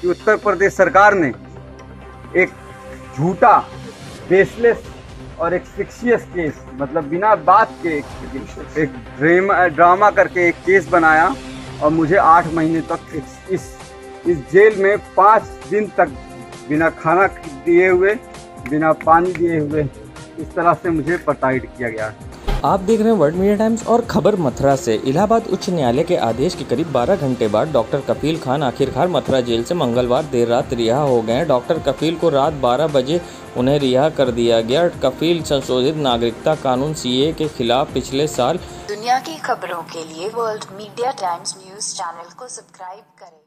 कि उत्तर प्रदेश सरकार ने एक झूठा, बेसलेस और एक फिक्शियस केस, मतलब बिना बात के एक ड्रामा करके एक केस बनाया और मुझे 8 महीने तक इस जेल में 5 दिन तक बिना खाना दिए हुए, बिना पानी दिए हुए, इस तरह से मुझे प्रताड़ित किया गया। आप देख रहे हैं वर्ल्ड मीडिया टाइम्स और खबर मथुरा से। इलाहाबाद उच्च न्यायालय के आदेश के करीब 12 घंटे बाद डॉक्टर कफील खान आखिरकार मथुरा जेल से मंगलवार देर रात रिहा हो गए। डॉक्टर कफील को रात 12 बजे उन्हें रिहा कर दिया गया। कफील संशोधित नागरिकता कानून CAA के खिलाफ पिछले साल। दुनिया की खबरों के लिए world media times news channel को सब्सक्राइब करें।